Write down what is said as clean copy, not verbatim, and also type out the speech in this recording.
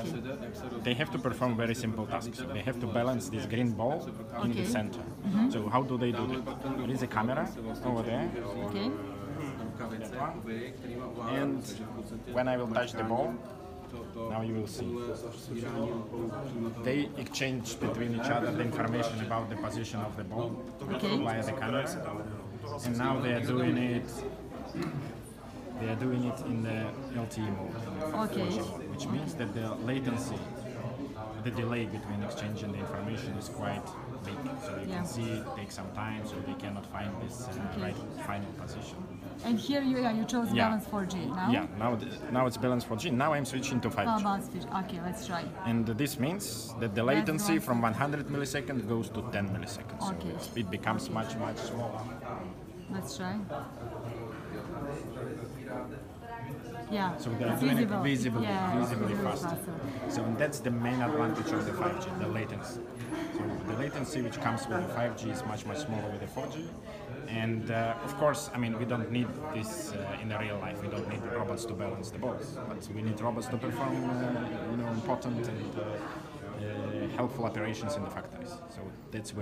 they have to perform very simple tasks. So they have to balance this green ball in the center. So how do they do that? There is a camera over there. Okay. And when I will touch the ball, now you will see. They exchange between each other the information about the position of the ball via the camera. And now they are doing it. They are doing it in the LTE mode, which means that the latency, the delay between exchanging the information is quite big. So you can see it takes some time, so they cannot find this right final position. And here you chose balance 4G now? Yeah, now it's balance 4G. Now I'm switching to 5G. Okay, let's try. And this means that the latency from 100 milliseconds goes to 10 milliseconds. So it becomes much, much smaller. Let's try. Yeah, so they're doing it visibly faster. So that's the main advantage of the 5G, the latency. So the latency which comes with the 5G is much, much smaller with the 4G. And of course, I mean, we don't need this in the real life. We don't need robots to balance the balls, but we need robots to perform, important and helpful operations in the factories. So that's where